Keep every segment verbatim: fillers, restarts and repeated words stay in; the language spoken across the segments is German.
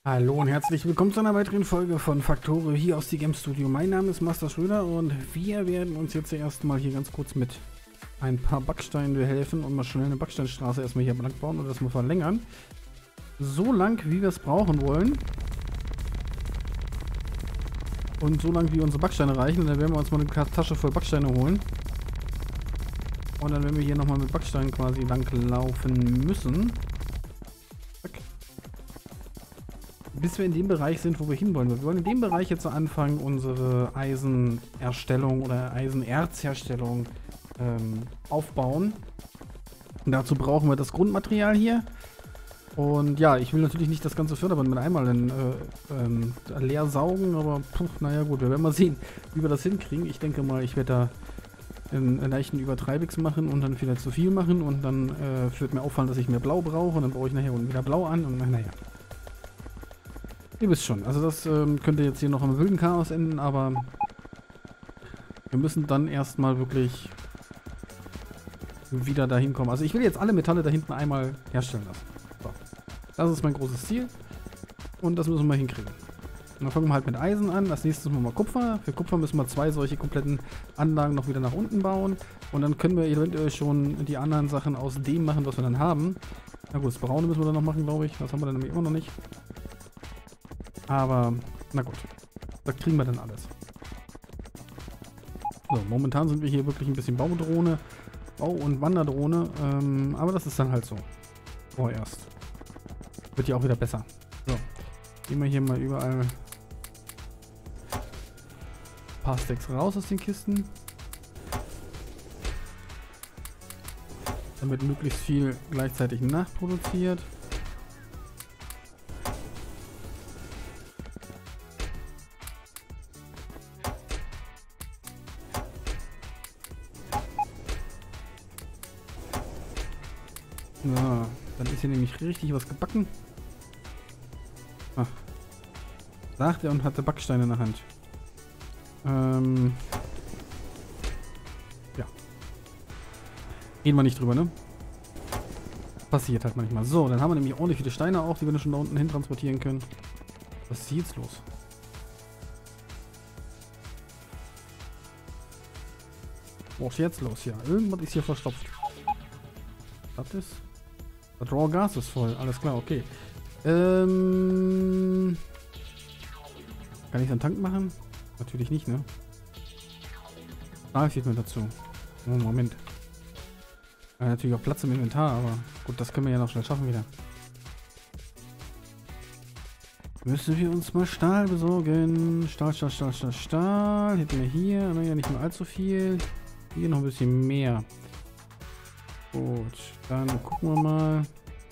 Hallo und herzlich willkommen zu einer weiteren Folge von Factorio hier aus dem Game Studio. Mein Name ist Master Schröder und wir werden uns jetzt erstmal hier ganz kurz mit ein paar Backsteinen helfen und mal schnell eine Backsteinstraße erstmal hier blank bauen und das mal verlängern. So lang, wie wir es brauchen wollen. Und so lang, wie unsere Backsteine reichen. Und dann werden wir uns mal eine Tasche voll Backsteine holen. Und dann werden wir hier nochmal mit Backsteinen quasi lang laufen müssen. Zack. Bis wir in dem Bereich sind, wo wir hinwollen. Wir wollen in dem Bereich jetzt anfangen, unsere Eisenerstellung oder Eisenerzherstellung ähm, aufbauen. Und dazu brauchen wir das Grundmaterial hier. Und ja, ich will natürlich nicht das ganze Förderband mit einmal in, äh, ähm, leer saugen, aber puh, naja gut, wir werden mal sehen, wie wir das hinkriegen. Ich denke mal, ich werde da einen, einen leichten Übertreibix machen und dann vielleicht zu viel machen und dann äh, wird mir auffallen, dass ich mehr Blau brauche und dann brauche ich nachher unten wieder Blau an und naja. Ihr wisst schon, also das ähm, könnte jetzt hier noch im wilden Chaos enden, aber wir müssen dann erstmal wirklich wieder dahin kommen. Also ich will jetzt alle Metalle da hinten einmal herstellen lassen. So. Das ist mein großes Ziel und das müssen wir hinkriegen. Und dann fangen wir halt mit Eisen an, als nächstes machen wir Kupfer. Für Kupfer müssen wir zwei solche kompletten Anlagen noch wieder nach unten bauen und dann können wir eventuell schon die anderen Sachen aus dem machen, was wir dann haben. Na gut, das Braune müssen wir dann noch machen, glaube ich. Das haben wir dann nämlich immer noch nicht. Aber, na gut, das kriegen wir dann alles. So, momentan sind wir hier wirklich ein bisschen Baudrohne, Bau- und Wanderdrohne, ähm, aber das ist dann halt so. Vorerst. Wird ja auch wieder besser. So, gehen wir hier mal überall ein paar Stacks raus aus den Kisten. Damit möglichst viel gleichzeitig nachproduziert. Ja, dann ist hier nämlich richtig was gebacken. Ach. Sagt er und hatte Backsteine in der Hand. Ähm. Ja. Reden wir nicht drüber, ne? Passiert halt manchmal. So, dann haben wir nämlich ordentlich viele Steine auch, die wir schon da unten hin transportieren können. Was ist jetzt los? Was ist jetzt los? Ja, irgendwas ist hier verstopft. Was ist? Das Raw Gas ist voll. Alles klar, okay. Ähm. Kann ich einen Tank machen? Natürlich nicht, ne? Stahl fehlt mir dazu. Oh, Moment. Ja, natürlich auch Platz im Inventar, aber gut, das können wir ja noch schnell schaffen wieder. Müssen wir uns mal Stahl besorgen. Stahl, Stahl, Stahl, Stahl, Stahl. Hätten wir hier. Naja, nicht mehr allzu viel. Hier noch ein bisschen mehr. Gut, dann gucken wir mal.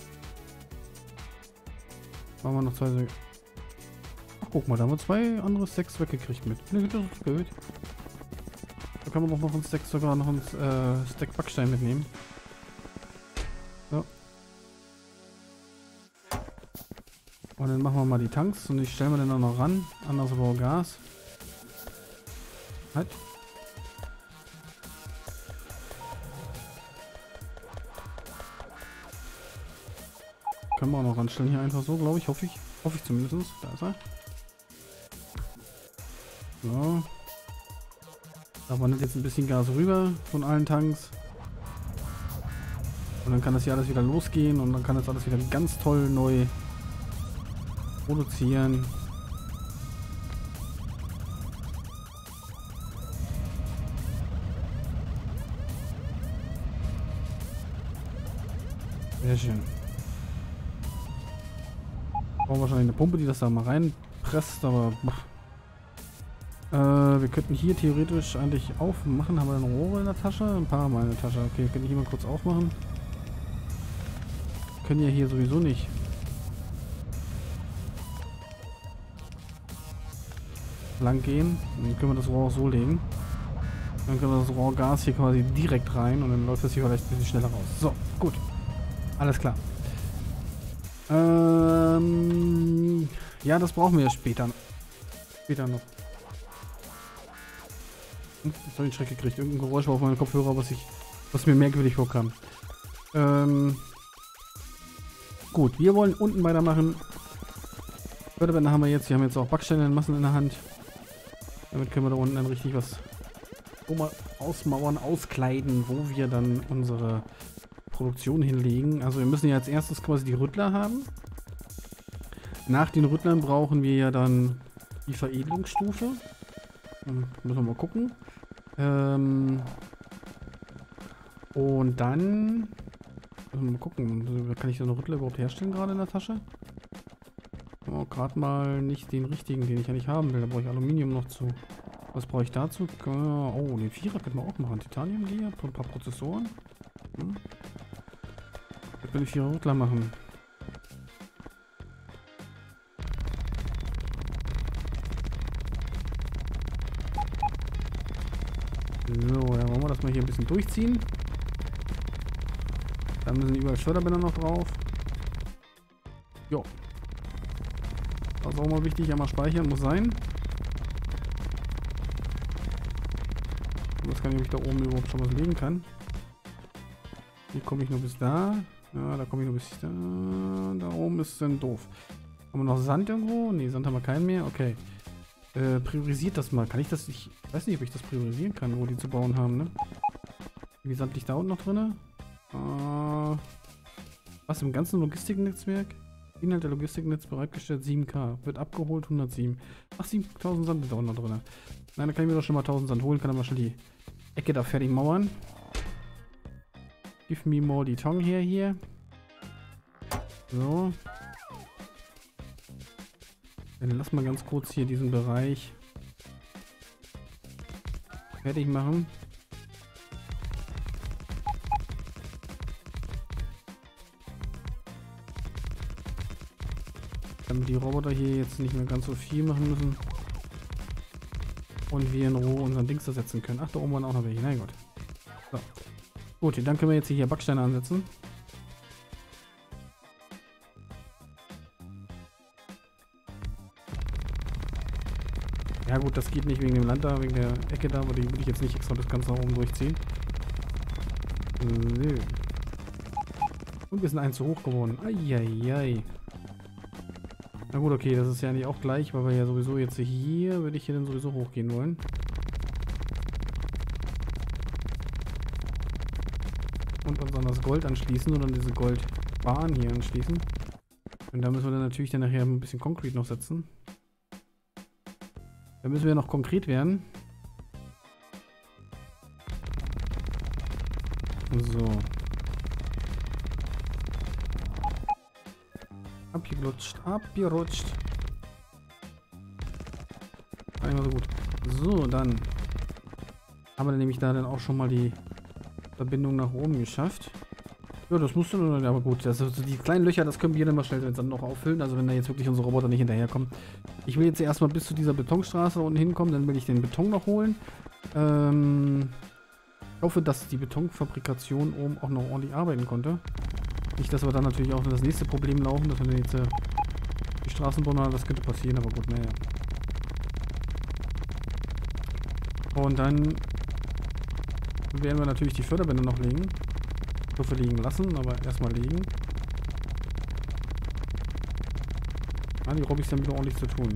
Machen wir noch zwei. Ach, guck mal, da haben wir zwei andere Stacks weggekriegt mit. Ne, das ist blöd. Da kann man doch noch einen Stack, sogar noch einen äh, Stack Backstein mitnehmen. So. Und dann machen wir mal die Tanks und die stellen wir dann auch noch ran an das Raw Gas. Halt. Können wir auch noch ranstellen hier einfach so, glaube ich. Hoffe ich. Hoffe ich zumindest. Da ist er. So. Da wandert jetzt ein bisschen Gas rüber von allen Tanks. Und dann kann das hier alles wieder losgehen und dann kann das alles wieder ganz toll neu produzieren. Sehr schön. Brauchen wahrscheinlich eine Pumpe, die das da mal reinpresst, aber äh, wir könnten hier theoretisch eigentlich aufmachen. Haben wir dann Rohre in der Tasche? Ein paar mal in der Tasche. Okay, könnte ich hier mal kurz aufmachen. Können ja hier sowieso nicht. Lang gehen. Dann können wir das Rohr auch so legen. Dann können wir das Rohrgas hier quasi direkt rein und dann läuft das hier vielleicht ein bisschen schneller raus. So, gut. Alles klar. Ähm, ja, das brauchen wir ja später. Später noch. Hm, jetzt habe ich einen Schreck gekriegt. Irgendein Geräusch war auf meinem Kopfhörer, was ich, was mir merkwürdig vorkam. Ähm, gut, wir wollen unten weitermachen. Förderbänder haben wir jetzt. Wir haben jetzt auch Backsteine in Massen in der Hand. Damit können wir da unten dann richtig was ausmauern, auskleiden, wo wir dann unsere Produktion hinlegen. Also wir müssen ja als erstes quasi die Rüttler haben. Nach den Rüttlern brauchen wir ja dann die Veredelungsstufe. Hm, müssen wir mal gucken. Ähm und dann müssen wir mal gucken, kann ich so eine Rüttler überhaupt herstellen gerade in der Tasche? Oh, gerade mal nicht den richtigen, den ich eigentlich haben will. Da brauche ich Aluminium noch zu. Was brauche ich dazu? Oh, den Vierer könnte man auch machen. Titanium hier, ein paar Prozessoren. Hm. Ich will den Vierer Rüttler machen. So, dann wollen wir das mal hier ein bisschen durchziehen. Da müssen überall Förderbänder noch drauf. Jo. Das ist auch mal wichtig, einmal speichern muss sein. Ich weiß gar nicht, ob ich da oben überhaupt schon was legen kann. Hier komme ich nur bis da. Ja, da komme ich nur bis da. Da oben ist dann doof. Haben wir noch Sand irgendwo? Ne, Sand haben wir keinen mehr. Okay. Äh, priorisiert das mal. Kann ich das? Ich weiß nicht, ob ich das priorisieren kann, wo die zu bauen haben, ne? Wie Sand liegt da unten noch drin? Äh, was im ganzen Logistiknetzwerk? Inhalt der Logistiknetz bereitgestellt sieben K. Wird abgeholt hundertsieben. Ach, siebentausend Sand ist da unten noch drin. Nein, da kann ich mir doch schon mal tausend Sand holen. Kann aber schon die Ecke da fertig mauern. Give me more die Tongue her hier. So. Dann lass mal ganz kurz hier diesen Bereich fertig machen. Damit die Roboter hier jetzt nicht mehr ganz so viel machen müssen. Und wir in Ruhe unseren Dings da setzen können. Ach, da oben waren auch noch welche. Na gut. So. Gut, dann können wir jetzt hier Backsteine ansetzen. Ja gut, das geht nicht wegen dem Land da, wegen der Ecke da, aber die will ich jetzt nicht extra das Ganze nach oben durchziehen. So. Und wir sind eins zu hoch geworden. Eieiei. Na gut, okay, das ist ja nicht auch gleich, weil wir ja sowieso jetzt hier, würde ich hier dann sowieso hochgehen wollen. Und uns an das Gold anschließen oder an diese Goldbahn hier anschließen. Und da müssen wir dann natürlich dann nachher ein bisschen Concrete noch setzen. Da müssen wir noch konkret werden. So. Abgerutscht, abgerutscht. Einmal so gut. So, dann haben wir nämlich da dann auch schon mal die Verbindung nach oben geschafft. Ja, das musste dann, aber gut. Das, also die kleinen Löcher, das können wir dann mal schnell dann noch auffüllen. Also wenn da jetzt wirklich unsere Roboter nicht hinterherkommen. Ich will jetzt erstmal bis zu dieser Betonstraße unten hinkommen, dann will ich den Beton noch holen. Ähm, ich hoffe, dass die Betonfabrikation oben auch noch ordentlich arbeiten konnte. Nicht, dass wir dann natürlich auch in das nächste Problem laufen, dass wir jetzt äh, die Straßen bauen, das könnte passieren, aber gut, naja. Und dann werden wir natürlich die Förderbänder noch legen. Ich hoffe, liegen lassen, aber erstmal legen. Ah, die Robbys dann wieder ordentlich zu tun.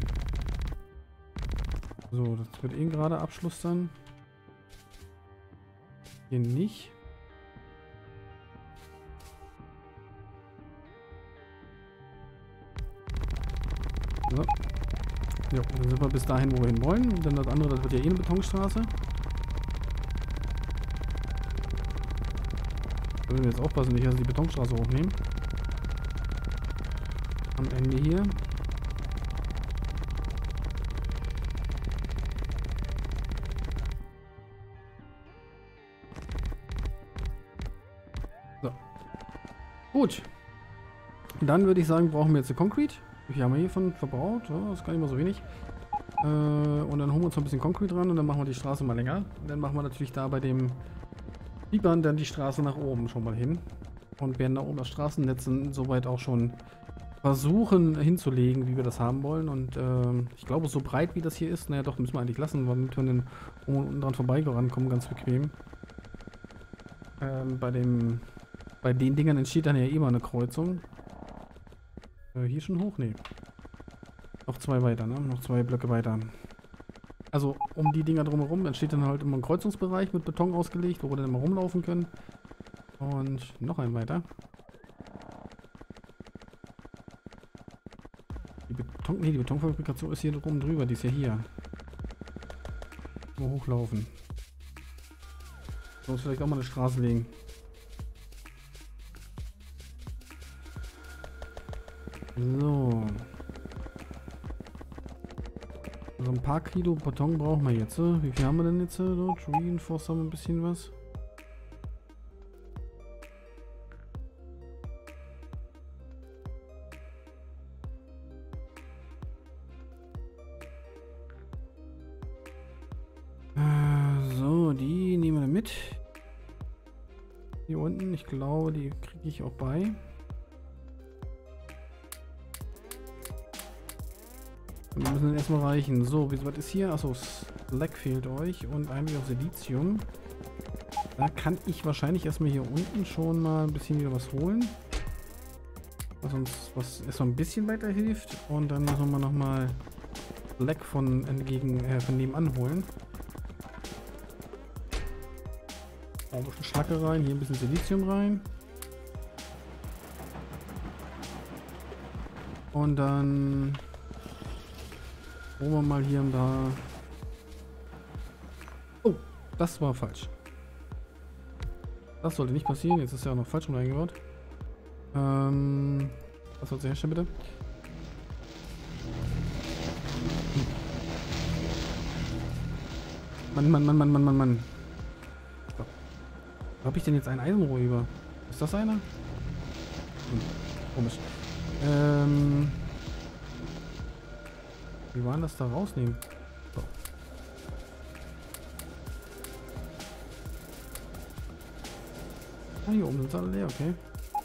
So, das wird eh ein gerader Abschluss dann. Hier nicht. So. Ja, dann sind wir bis dahin, wo wir hin wollen. Und dann das andere, das wird ja eh eine Betonstraße. Da müssen wir jetzt aufpassen, nicht, dass wir die Betonstraße hochnehmen. Am Ende hier. So. Gut. Dann würde ich sagen, brauchen wir jetzt Concrete. Wie viel haben wir hiervon verbraucht? Ja, das ist gar nicht mal so wenig. Äh, und dann holen wir uns noch ein bisschen Concrete ran und dann machen wir die Straße mal länger. Und dann machen wir natürlich da bei dem Biebern dann die Straße nach oben schon mal hin. Und werden da oben das Straßennetz soweit auch schon versuchen hinzulegen, wie wir das haben wollen. Und äh, ich glaube, so breit wie das hier ist, naja doch, müssen wir eigentlich lassen, weil wir dann unten dran vorbeigerannt ganz bequem. Ähm, bei dem, bei den Dingern entsteht dann ja immer eine Kreuzung. Äh, hier schon hoch? Nee. Noch zwei weiter, ne? Noch zwei Blöcke weiter. Also um die Dinger drumherum entsteht dann halt immer ein Kreuzungsbereich mit Beton ausgelegt, wo wir dann immer rumlaufen können. Und noch ein weiter. Die Beton, nee, die Betonfabrikation ist hier oben drüber, die ist ja hier. Mal hochlaufen. Muss vielleicht auch mal eine Straße legen. So. Also ein paar Kilo Beton brauchen wir jetzt. Wie viel haben wir denn jetzt dort? Reinforced haben wir ein bisschen was. So, die nehmen wir mit. Hier unten, ich glaube, die kriege ich auch bei. Wir müssen dann erstmal reichen. So, wie was ist hier? Achso, Slack fehlt euch und eigentlich auch Silizium. Da kann ich wahrscheinlich erstmal hier unten schon mal ein bisschen wieder was holen. Was uns was erstmal ein bisschen weiterhilft. Und dann müssen wir nochmal Slack von entgegen, äh, von nebenan holen. Auch ein bisschen Schlacke rein, hier ein bisschen Silizium rein. Und dann holen wir mal hier und da. Oh, das war falsch. Das sollte nicht passieren. Jetzt ist ja auch noch falsch rum reingebaut. Ähm, was soll sie herstellen, bitte? Hm. Mann, Mann, Mann, Mann, Mann, Mann, Mann. So. Wo habe ich denn jetzt ein Eisenrohr über? Ist das einer? Hm. Komisch. Ähm. Wie waren das da rausnehmen? So. Ah, hier oben sind sie alle leer, okay.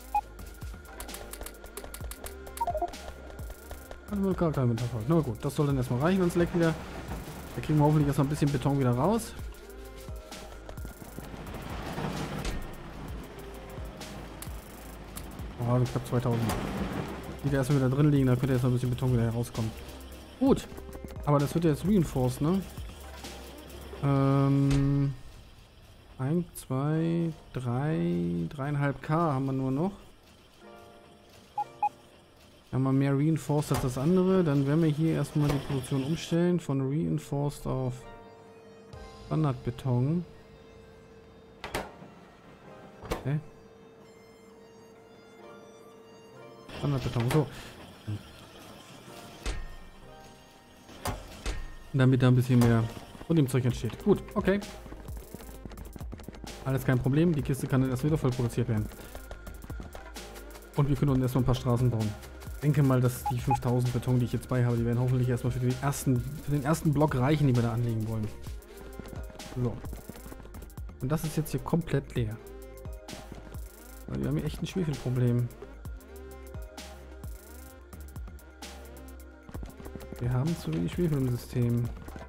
Also gar kein Metapher. Na gut, das soll dann erstmal reichen, wenn es leckt wieder. Da kriegen wir hoffentlich erstmal ein bisschen Beton wieder raus. Oh, ich glaube zweitausend. Die da erstmal wieder drin liegen, da könnte jetzt noch ein bisschen Beton wieder herauskommen. Gut. Aber das wird ja jetzt reinforced, ne? Ähm. eins, zwei, drei, dreieinhalb K haben wir nur noch. Haben wir mehr Reinforced als das andere. Dann werden wir hier erstmal die Produktion umstellen. Von Reinforced auf Standardbeton. Okay. Standardbeton, so. Damit da ein bisschen mehr von dem Zeug entsteht. Gut, okay. Alles kein Problem. Die Kiste kann dann erst wieder voll produziert werden. Und wir können uns erstmal ein paar Straßen bauen. Ich denke mal, dass die fünftausend Beton, die ich jetzt bei habe, die werden hoffentlich erstmal für den ersten, für den ersten Block reichen, die wir da anlegen wollen. So. Und das ist jetzt hier komplett leer. Weil wir haben hier echt ein Schwefelproblem. Wir haben zu wenig Schwefel im System.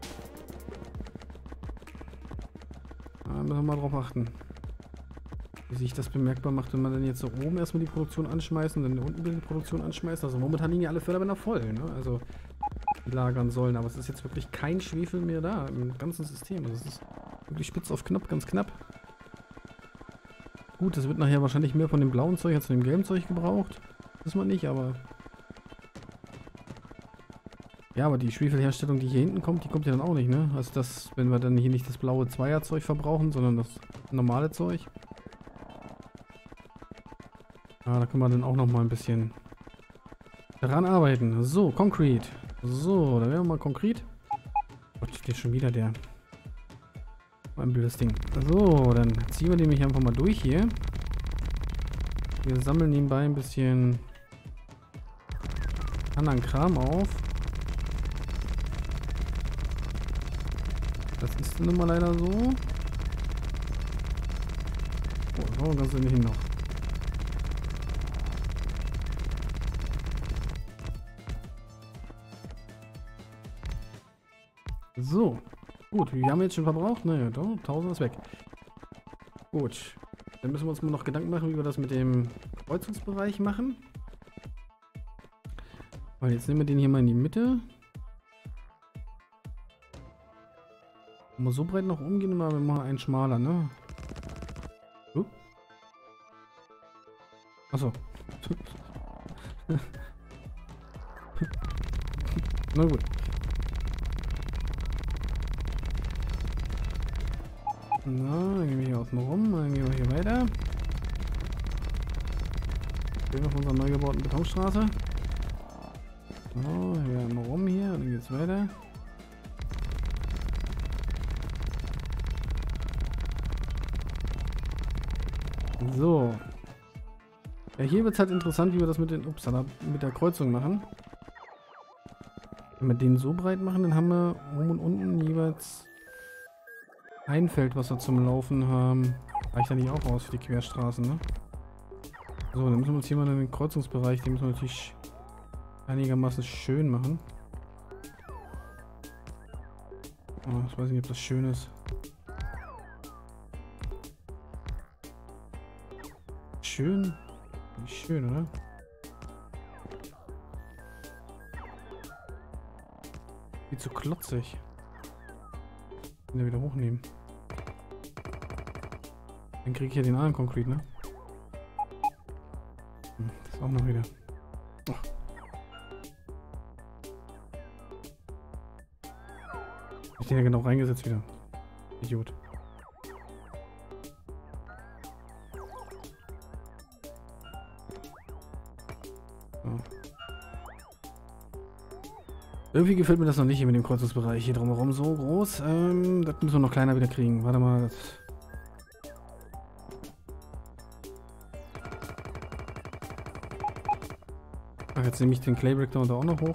Da müssen wir mal drauf achten. Wie sich das bemerkbar macht, wenn man dann jetzt so oben erstmal die Produktion anschmeißt und dann unten wieder die Produktion anschmeißt. Also momentan liegen ja alle Förderbänder voll, ne? Also die lagern sollen. Aber es ist jetzt wirklich kein Schwefel mehr da im ganzen System. Also es ist wirklich spitz auf knapp, ganz knapp. Gut, es wird nachher wahrscheinlich mehr von dem blauen Zeug als von dem gelben Zeug gebraucht. Wissen wir nicht, aber... Ja, aber die Schwefelherstellung, die hier hinten kommt, die kommt ja dann auch nicht, ne? Also das, wenn wir dann hier nicht das blaue Zweierzeug verbrauchen, sondern das normale Zeug. Ah, da können wir dann auch noch mal ein bisschen daran arbeiten. So, Concrete. So, dann werden wir mal Concrete. Gott, steht schon wieder der. Ein blödes Ding. So, dann ziehen wir nämlich einfach mal durch hier. Wir sammeln nebenbei ein bisschen anderen Kram auf. Das ist nun mal leider so. Oh, so ganz sind wir hin noch. So. Gut, wir haben jetzt schon verbraucht. Naja, doch, tausend ist weg. Gut. Dann müssen wir uns mal noch Gedanken machen, wie wir das mit dem Kreuzungsbereich machen. Weil Weil jetzt nehmen wir den hier mal in die Mitte. Wenn wir so breit noch umgehen, mal wir machen einen schmaler, ne? Uh. Achso. Na gut. Na, dann gehen wir hier außen rum, dann gehen wir hier weiter. Gehen wir auf unserer neu gebauten Betonstraße. So, hier einmal rum hier und dann geht's weiter. So. Ja, hier wird es halt interessant, wie wir das mit den upsala, mit der Kreuzung machen. Wenn wir den so breit machen, dann haben wir oben und unten jeweils ein Feld, was wir zum Laufen haben. Reicht ja nicht auch aus für die Querstraßen, ne? So, dann müssen wir uns hier mal den Kreuzungsbereich, den müssen wir natürlich einigermaßen schön machen. Oh, ich weiß nicht, ob das schön ist. Schön? Nicht schön, oder? Viel zu klotzig. Den wieder hochnehmen. Dann kriege ich ja den anderen Concrete, ne? Hm, das ist auch noch wieder. Oh. Hab ich den ja genau reingesetzt wieder. Idiot. So. Irgendwie gefällt mir das noch nicht hier mit dem Kreuzungsbereich hier drumherum so groß. Ähm, das müssen wir noch kleiner wieder kriegen. Warte mal. Das Ach, jetzt nehme ich den Claybrick da auch noch hoch.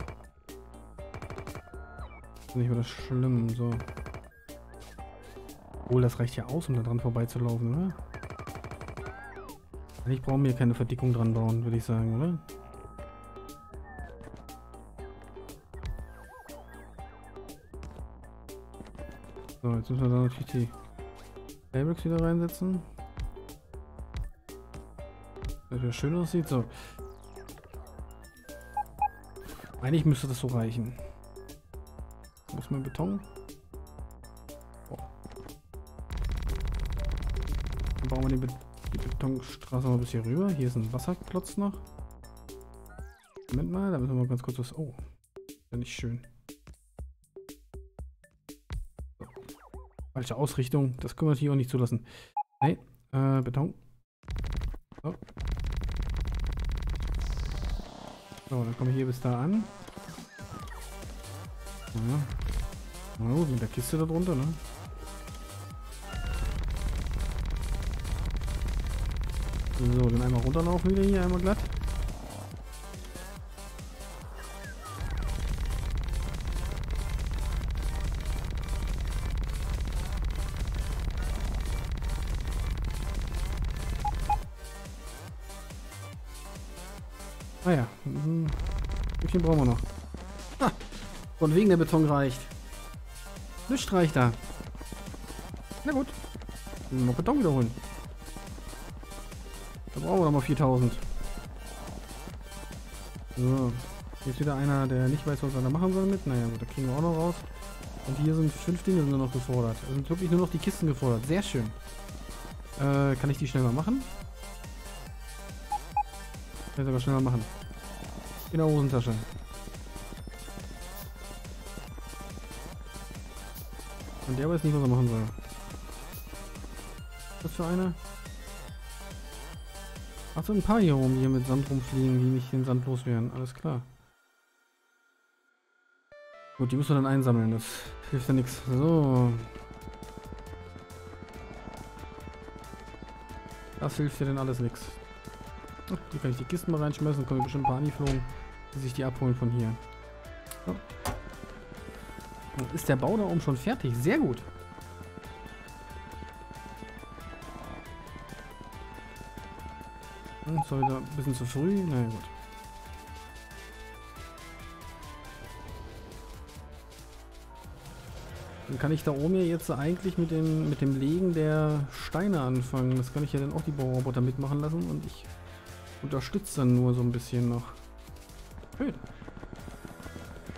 Ist nicht wieder schlimm, so. Obwohl, das reicht ja aus, um da dran vorbeizulaufen, oder? Eigentlich brauchen wir keine Verdickung dran bauen, würde ich sagen, oder? So, jetzt müssen wir da natürlich die Claybricks wieder reinsetzen. Dass wieder schön aussieht, so. Eigentlich müsste das so reichen. Muss man Beton. Oh. Dann bauen wir die, Be die Betonstraße mal bis hier rüber. Hier ist ein Wasserklotz noch. Moment mal, da müssen wir mal ganz kurz was. Oh, ja nicht schön. So. Falsche Ausrichtung, das können wir hier auch nicht zulassen. Nein, äh, Beton. So. So, dann kommen wir hier bis da an. Ja. Na gut, mit der Kiste da drunter, ne? So, dann einmal runterlaufen wieder hier, einmal glatt. Ah ja, ein Stückchen brauchen wir noch. Ha, von wegen der Beton reicht. Nichts reicht da. Na gut, noch Beton wiederholen. Da brauchen wir noch mal viertausend. So, hier ist wieder einer, der nicht weiß, was er da machen soll mit. Naja, gut, da kriegen wir auch noch raus. Und hier sind fünf Dinge nur noch gefordert. Es sind wirklich nur noch die Kisten gefordert. Sehr schön. Äh, kann ich die schnell mal machen? Ich kann sogar schneller machen. In der Hosentasche. Und der weiß nicht, was er machen soll. Was für eine? Ach so, ein paar hier rum, die hier mit Sand rumfliegen, die nicht den Sand loswerden. Alles klar. Gut, die müssen wir dann einsammeln. Das hilft ja nichts. So. Das hilft ja denn alles nichts. Hier kann ich die Kisten mal reinschmeißen, dann kommen bestimmt ein paar angeflogen, die sich die abholen von hier. So. Dann ist der Bau da oben schon fertig. Sehr gut. Hm, ist wieder ein bisschen zu früh. Na ja, gut. Dann kann ich da oben ja jetzt eigentlich mit dem, mit dem Legen der Steine anfangen. Das kann ich ja dann auch die Bauroboter mitmachen lassen und ich unterstützt dann nur so ein bisschen noch. Schön.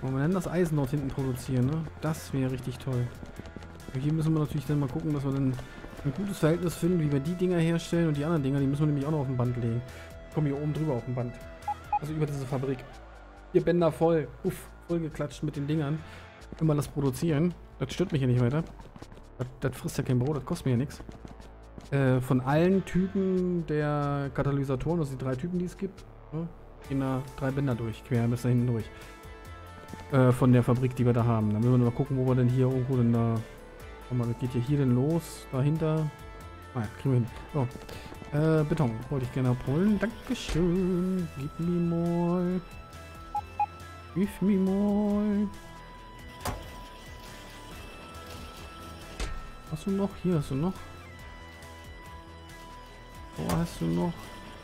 Wollen wir denn das Eisen dort hinten produzieren, ne? Das wäre richtig toll. Und hier müssen wir natürlich dann mal gucken, dass wir dann ein gutes Verhältnis finden, wie wir die Dinger herstellen und die anderen Dinger, die müssen wir nämlich auch noch auf dem Band legen. Kommen hier oben drüber auf dem Band. Also über diese Fabrik. Vier Bänder voll. Uff, voll geklatscht mit den Dingern. Immer das produzieren. Das stört mich ja nicht weiter. Das, das frisst ja kein Brot, das kostet mir ja nichts. Äh, von allen Typen der Katalysatoren, also die drei Typen, die es gibt, ne, gehen da drei Bänder durch, quer bis da hinten durch. Äh, von der Fabrik, die wir da haben. Dann müssen wir nur mal gucken, wo wir denn hier irgendwo denn da... Warte mal, was geht hier, hier denn los? Dahinter? Ah ja, kriegen wir hin. So. Äh, Beton. Wollte ich gerne abholen. Dankeschön. Gib mir mal. Gib mir mal. Hast du noch? Hier hast du noch. Wo hast du noch?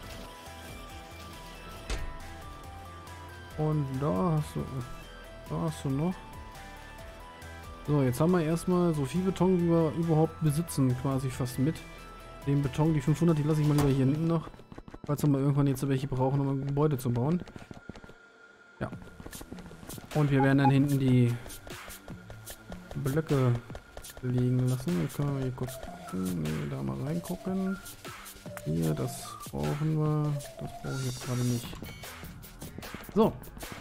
Und da hast du... Da hast du noch. So, jetzt haben wir erstmal so viel Beton, wie wir überhaupt besitzen, quasi fast mit. Den Beton, die fünfhundert, die lasse ich mal lieber hier hinten noch. Falls wir mal irgendwann jetzt welche brauchen, um ein Gebäude zu bauen. Ja. Und wir werden dann hinten die Blöcke liegen lassen. Dann können wir hier kurz gucken, da mal reingucken. Hier, das brauchen wir. Das brauche ich jetzt gerade nicht. So.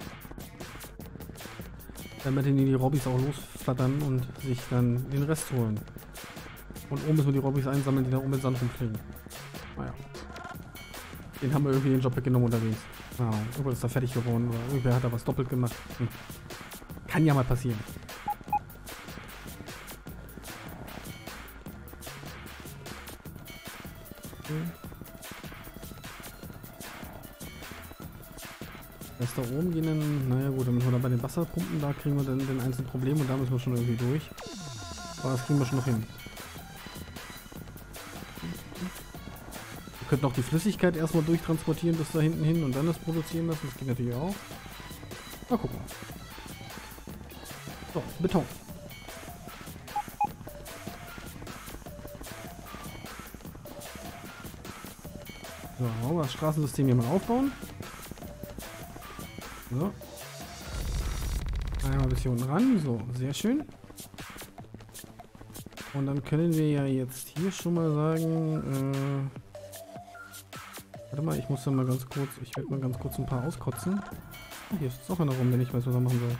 Damit die, die Robbys auch losflattern und sich dann den Rest holen. Und oben müssen wir die Robbys einsammeln, die da oben mit Sand rumfliegen. Naja. Den haben wir irgendwie den Job weggenommen unterwegs. Ah, irgendwer ist da fertig geworden oder irgendwer hat da was doppelt gemacht. Hm. Kann ja mal passieren. Okay. Das da oben gehen dann, naja gut, dann müssen wir da bei den Wasserpumpen, da kriegen wir dann den einzelnen Problem und da müssen wir schon irgendwie durch. Aber das kriegen wir schon noch hin. Wir könnten auch die Flüssigkeit erstmal durchtransportieren bis da hinten hin und dann das produzieren lassen. Das geht natürlich auch. Mal gucken. So, Beton. So, das Straßensystem hier mal aufbauen. So. Einmal bis hier unten ran. So, sehr schön. Und dann können wir ja jetzt hier schon mal sagen, äh, warte mal, ich muss dann mal ganz kurz, ich werde mal ganz kurz ein paar auskotzen. Oh, hier ist auch einer rum, der nicht weiß, was er machen soll.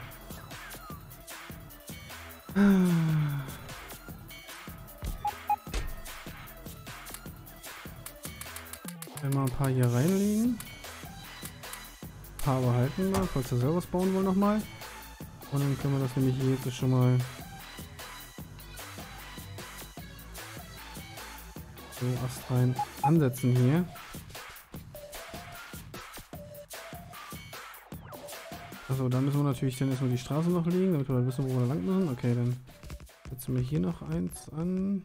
Einmal ein paar hier reinlegen. Ein paar behalten wir, falls wir selber was bauen wollen nochmal. Und dann können wir das nämlich hier jetzt schon mal so astrein ansetzen hier. Also da müssen wir natürlich dann erstmal die Straße noch legen, damit wir dann wissen, wo wir lang müssen. Okay, dann setzen wir hier noch eins an.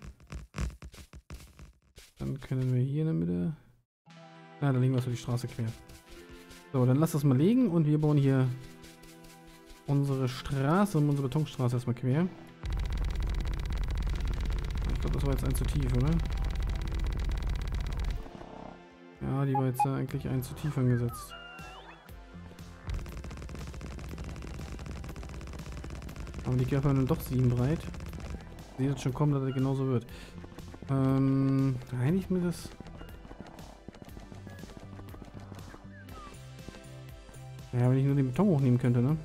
Dann können wir hier in der Mitte... Ja, da legen wir so die Straße quer. So, dann lass das mal liegen und wir bauen hier unsere Straße und unsere Betonstraße erstmal quer. Ich glaube, das war jetzt ein zu tief, oder? Ja, die war jetzt ja eigentlich ein zu tief angesetzt. Aber die Kerfe dann doch sieben breit. Ich sehe jetzt schon kommen, dass er genauso wird. Ähm, eigentlich mir das... Ja, wenn ich nur den Beton hochnehmen könnte, ne?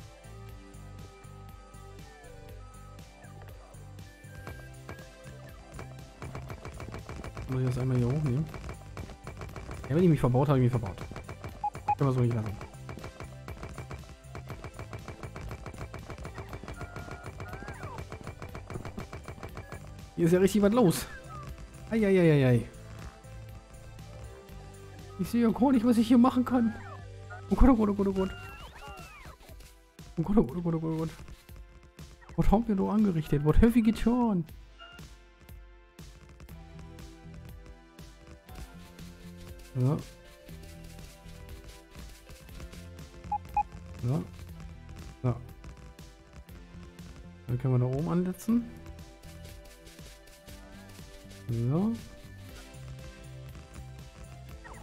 Muss ich das einmal hier hochnehmen? Ja, wenn ich mich verbaut habe, ich mich verbaut. Können wir so nicht lassen. Hier ist ja richtig was los. Eieieiei. Ich sehe ja gar nicht, was ich hier machen kann. Oh Gott, oh Gott, oh Gott, oh Gott. Oh Gott, oh Gott, oh Gott, oh Gott, oh Gott. Was haben wir da angerichtet? Was habe ich getan? So. So. So. Dann können wir da oben ansetzen. So.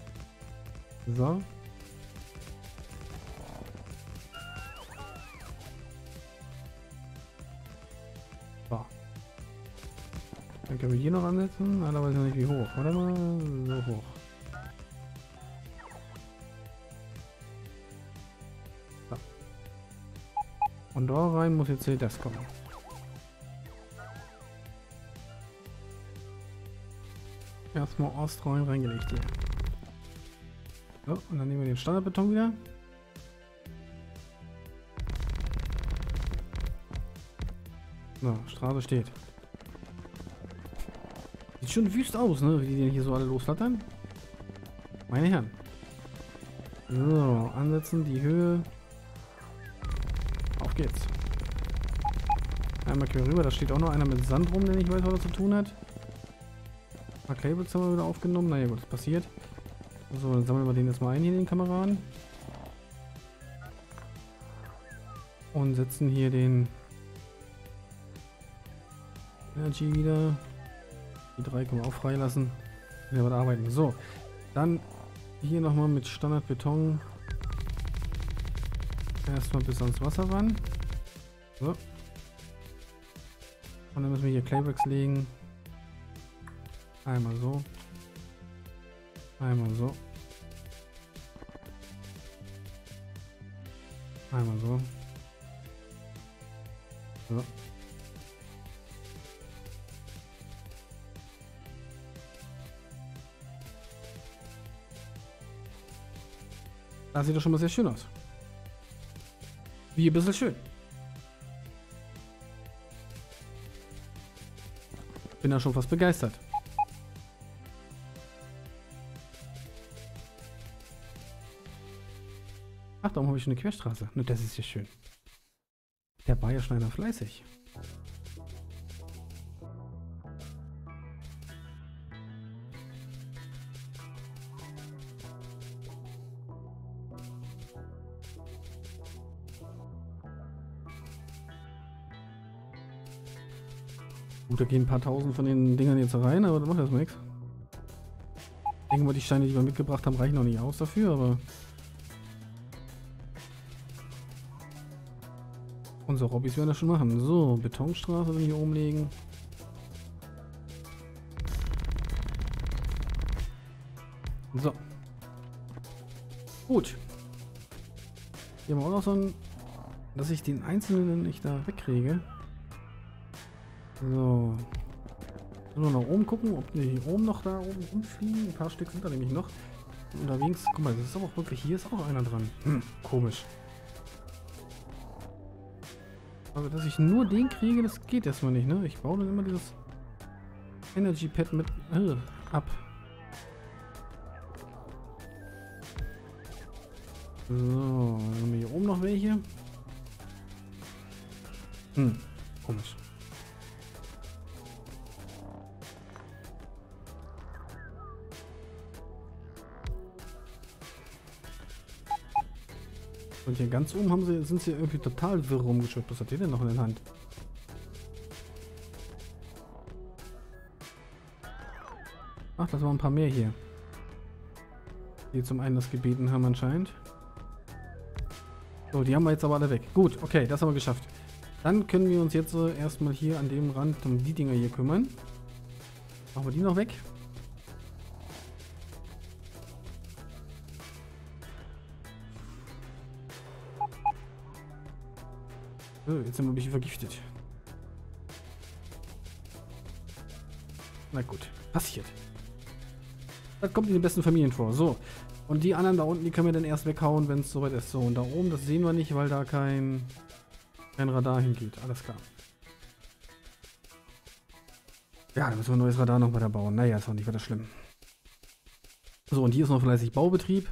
So. Dann können wir hier noch ansetzen. Aber weiß noch nicht wie hoch. Warte mal, so hoch. So. Und da rein muss jetzt hier das kommen. Erstmal Ostreuen reingelegt hier. So, und dann nehmen wir den Standardbeton wieder. So, Straße steht. Sieht schon wüst aus, ne? Wie die den hier so alle losflattern. Meine Herren. So, ansetzen, die Höhe. Auf geht's. Einmal quer rüber, da steht auch noch einer mit Sand rum, der nicht weiß, was er zu tun hat. Ein paar Cables haben wir wieder aufgenommen. Naja gut, das passiert. So, dann sammeln wir den jetzt mal ein hier, den Kameraden. Und setzen hier den Energy wieder. Die drei können wir auch freilassen. Wenn wir da arbeiten. So, dann hier nochmal mit Standardbeton. Erstmal bis ans Wasser ran. So. Und dann müssen wir hier Claybricks legen. Einmal so. Einmal so. Einmal so. So. Das sieht doch schon mal sehr schön aus. Wie ein bisschen schön. Bin da schon fast begeistert. Ach, darum habe ich schon eine Querstraße. Ne, das ist ja schön. Der war ja schon einer fleißig. Gut, da gehen ein paar tausend von den Dingern jetzt rein, aber das macht erstmal nichts. Ich denke mal, die Steine, die wir mitgebracht haben, reichen noch nicht aus dafür, aber unsere Hobbys werden das schon machen. So, Betonstraße hier oben legen. So. Gut. Hier haben wir auch noch so ein, dass ich den einzelnen nicht da wegkriege. So. Nur nach oben gucken, ob die hier oben noch da oben rumfliegen. Ein paar Stück sind da nämlich noch. Unterwegs, guck mal, das ist aber auch wirklich, hier ist auch einer dran. Hm, komisch. Aber dass ich nur den kriege, das geht erstmal nicht, ne? Ich baue dann immer dieses Energy Pad mit äh, ab. So, dann haben wir hier oben noch welche. Hm, komisch. Und hier ganz oben haben sie, sind sie irgendwie total wirr rumgeschwirrt. Was hat der denn noch in der Hand? Ach, das waren ein paar mehr hier. Die zum einen das gebeten haben anscheinend. So, die haben wir jetzt aber alle weg. Gut, okay, das haben wir geschafft. Dann können wir uns jetzt äh, erstmal hier an dem Rand um die Dinger hier kümmern. Machen wir die noch weg. So, jetzt sind wir ein bisschen vergiftet. Na gut, passiert. Das kommt in den besten Familien vor. So, und die anderen da unten, die können wir dann erst weghauen, wenn es soweit ist. So, und da oben, das sehen wir nicht, weil da kein, kein Radar hingeht. Alles klar. Ja, da müssen wir ein neues Radar noch weiter bauen. Naja, ist auch nicht weiter schlimm. So, und hier ist noch fleißig Baubetrieb.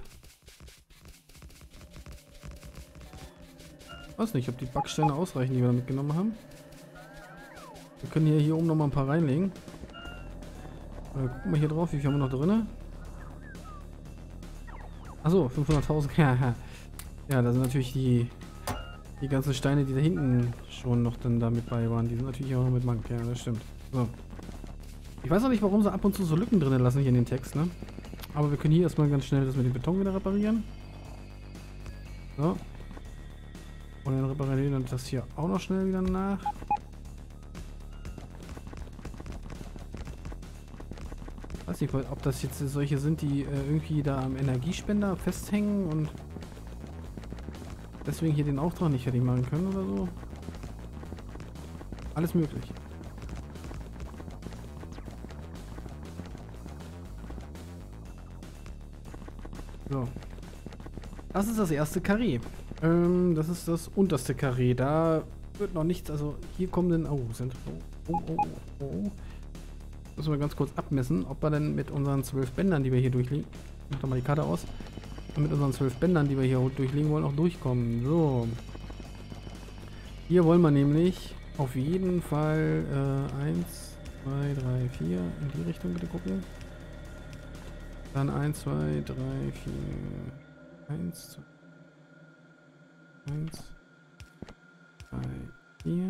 Ich weiß nicht, ob die Backsteine ausreichen, die wir da mitgenommen haben. Wir können hier, hier oben noch mal ein paar reinlegen. Äh, gucken wir hier drauf, wie viel haben wir noch drin? Achso, fünfhunderttausend. Ja, da sind natürlich die, die ganzen Steine, die da hinten schon noch dann da mit bei waren. Die sind natürlich auch noch mit Mank. Ja, das stimmt. So. Ich weiß auch nicht, warum sie ab und zu so Lücken drin lassen hier in den Text, ne? Aber wir können hier erstmal ganz schnell das mit dem Beton wieder reparieren. So. Und dann reparieren wir das hier auch noch schnell wieder nach. weiß nicht, ob das jetzt solche sind, die äh, irgendwie da am Energiespender festhängen und deswegen hier den Auftrag nicht fertig machen können oder so. Alles möglich. So. Das ist das erste Karree. Ähm, das ist das unterste Karree. Da wird noch nichts, also hier kommen dann... Oh, sind... Oh, oh, oh, oh. Müssen wir ganz kurz abmessen, ob wir denn mit unseren zwölf Bändern, die wir hier durchlegen... Ich mach doch mal die Karte aus. Mit unseren zwölf Bändern, die wir hier durchlegen wollen, auch durchkommen. So. Hier wollen wir nämlich auf jeden Fall äh, eins, zwei, drei, vier in die Richtung bitte gucken. Dann eins, zwei, drei, vier. eins, zwei, eins, drei, vier.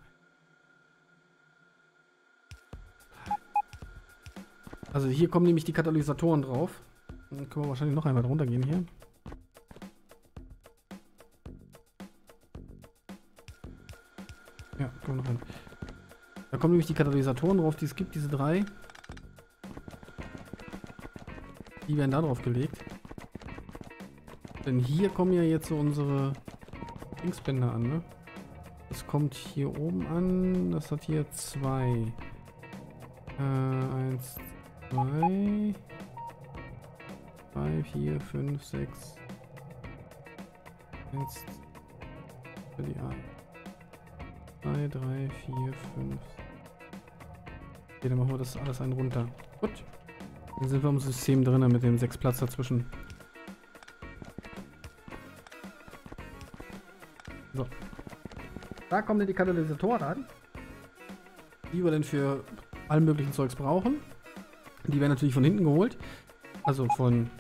Also hier kommen nämlich die Katalysatoren drauf. Dann können wir wahrscheinlich noch einmal drunter gehen hier. Ja, kommen wir noch hin. Da kommen nämlich die Katalysatoren drauf, die es gibt, diese drei. Die werden da drauf gelegt. Denn hier kommen ja jetzt so unsere Dingsbänder an, ne? Das kommt hier oben an. Das hat hier zwei. Äh, eins, zwei. drei, vier, fünf, sechs. eins. Für die A. zwei, drei, vier, fünf. Okay, dann machen wir das alles einen runter. Gut. Dann sind wir im System drin mit dem sechs Platz dazwischen. So. Da kommen dann die Katalysatoren an, die wir dann für allen möglichen Zeugs brauchen. Die werden natürlich von hinten geholt. Also von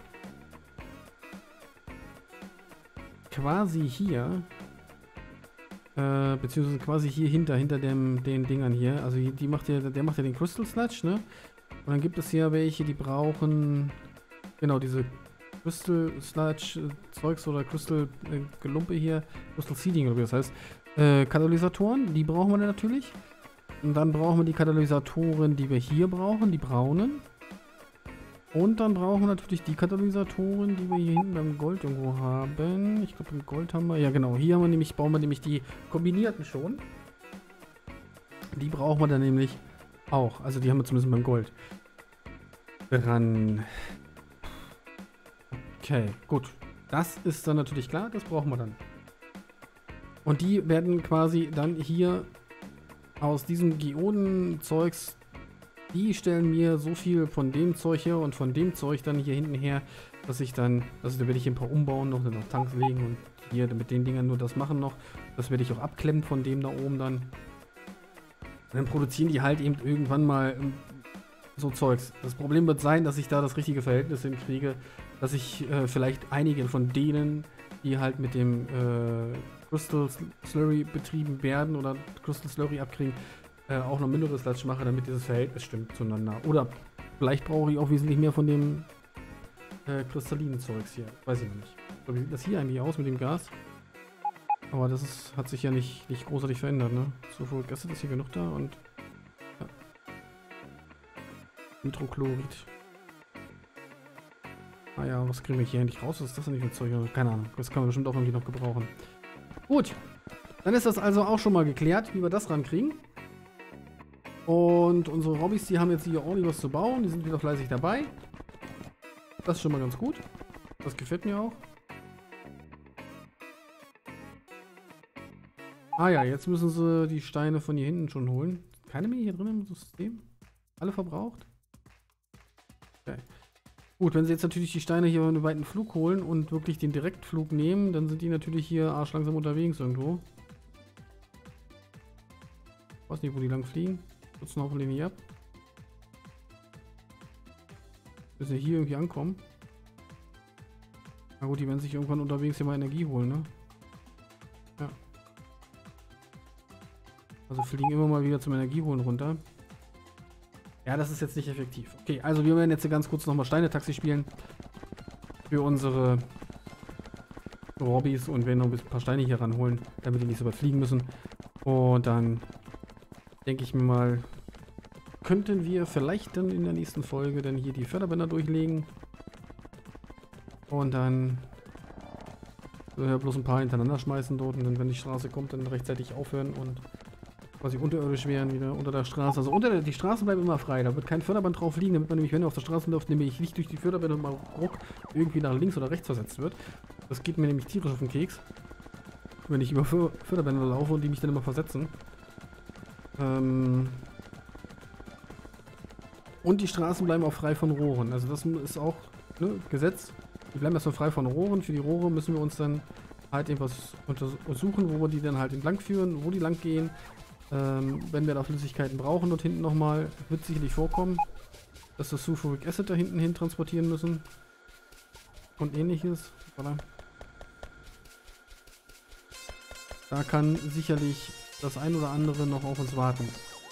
quasi hier. Äh, beziehungsweise quasi hier hinter, hinter dem, den Dingern hier. Also die macht ja, der macht ja den Crystal Sludge, ne? Und dann gibt es hier welche, die brauchen genau diese Crystal Sludge Zeugs oder Crystal äh, Gelumpe hier, Crystal Seeding oder wie das heißt. Äh, Katalysatoren, die brauchen wir dann natürlich. Und dann brauchen wir die Katalysatoren, die wir hier brauchen, die braunen. Und dann brauchen wir natürlich die Katalysatoren, die wir hier hinten beim Gold irgendwo haben. Ich glaube, beim Gold haben wir... Ja, genau. Hier haben wir nämlich, bauen wir nämlich die kombinierten schon. Die brauchen wir dann nämlich auch. Also die haben wir zumindest beim Gold dran. Okay, gut. Das ist dann natürlich klar. Das brauchen wir dann. Und die werden quasi dann hier aus diesem Geoden-Zeugs... Die stellen mir so viel von dem Zeug hier und von dem Zeug dann hier hinten her, dass ich dann, also da werde ich ein paar umbauen, noch, noch Tanks legen und hier mit den Dingern nur das machen noch. Das werde ich auch abklemmen von dem da oben dann. Und dann produzieren die halt eben irgendwann mal so Zeugs. Das Problem wird sein, dass ich da das richtige Verhältnis hinkriege, dass ich äh, vielleicht einige von denen, die halt mit dem äh, Crystal Slurry betrieben werden oder Crystal Slurry abkriegen, Äh, auch noch Mineral Sludge mache, damit dieses Verhältnis stimmt zueinander. Oder vielleicht brauche ich auch wesentlich mehr von dem äh, kristallinen Zeugs hier. Weiß ich noch nicht. So, wie sieht das hier eigentlich aus mit dem Gas? Aber das ist, hat sich ja nicht, nicht großartig verändert, ne? Sulfuric Acid ist hier genug da und ja. Nitrochlorid. Ah ja, was kriegen wir hier eigentlich raus? Was ist das denn nicht für Zeug? Keine Ahnung. Das kann man bestimmt auch irgendwie noch gebrauchen. Gut. Dann ist das also auch schon mal geklärt, wie wir das rankriegen. Und unsere Robbys, die haben jetzt hier ordentlich was zu bauen. Die sind wieder fleißig dabei. Das ist schon mal ganz gut. Das gefällt mir auch. Ah ja, jetzt müssen sie die Steine von hier hinten schon holen. Keine mehr hier drin im System? Alle verbraucht? Okay. Gut, wenn sie jetzt natürlich die Steine hier einen weiten Flug holen und wirklich den Direktflug nehmen, dann sind die natürlich hier arschlangsam unterwegs irgendwo. Ich weiß nicht, wo die lang fliegen. Nutzen hoffentlich nicht ab. Müssen wir hier irgendwie ankommen. Na gut, die werden sich irgendwann unterwegs hier mal Energie holen, ne? Ja. Also fliegen immer mal wieder zum Energieholen runter. Ja, das ist jetzt nicht effektiv. Okay, also wir werden jetzt hier ganz kurz nochmal Steine-Taxi spielen. Für unsere Robbys und werden noch ein paar Steine hier ranholen, damit die nicht so weit fliegen müssen. Und dann denke ich mir mal, könnten wir vielleicht dann in der nächsten Folge dann hier die Förderbänder durchlegen. Und dann ja, bloß ein paar hintereinander schmeißen dort und dann, wenn die Straße kommt, dann rechtzeitig aufhören und quasi unterirdisch wären wieder unter der Straße. Also unter der, die Straßen bleiben immer frei, da wird kein Förderband drauf liegen, damit man nämlich, wenn er auf der Straße läuft, nämlich nicht durch die Förderbänder mal ruck irgendwie nach links oder rechts versetzt wird. Das geht mir nämlich tierisch auf den Keks, wenn ich über För Förderbänder laufe und die mich dann immer versetzen. Ähm und die Straßen bleiben auch frei von Rohren, also das ist auch ne, Gesetz. Die bleiben erstmal frei von Rohren. Für die Rohre müssen wir uns dann halt etwas untersuchen, wo wir die dann halt entlang führen, wo die lang gehen. Ähm, wenn wir da Flüssigkeiten brauchen, dort hinten nochmal, wird sicherlich vorkommen, dass wir Sulfuric Acid da hinten hin transportieren müssen. Und ähnliches. Voilà. Da kann sicherlich das ein oder andere noch auf uns warten.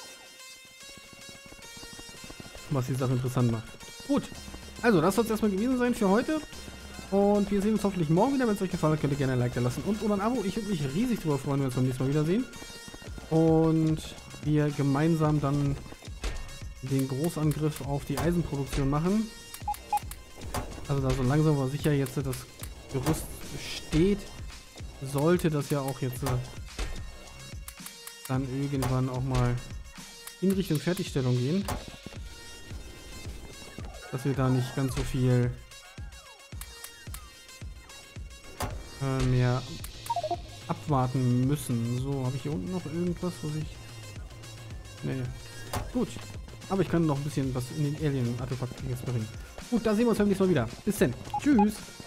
Was die Sache interessant macht. Gut. Also, das soll es erstmal gewesen sein für heute. Und wir sehen uns hoffentlich morgen wieder. Wenn es euch gefallen hat, könnt ihr gerne ein Like da lassen und oder ein Abo. Ich würde mich riesig darüber freuen, wenn wir uns beim nächsten Mal wiedersehen. Und wir gemeinsam dann den Großangriff auf die Eisenproduktion machen. Also da so langsam aber sicher jetzt das Gerüst steht, sollte das ja auch jetzt dann irgendwann auch mal in Richtung Fertigstellung gehen. Dass wir da nicht ganz so viel äh, mehr abwarten müssen. So, habe ich hier unten noch irgendwas, was ich... Nee. Gut. Aber ich kann noch ein bisschen was in den Alien-Artefakt jetzt bringen. Gut, da sehen wir uns beim nächsten Mal wieder. Bis dann. Tschüss.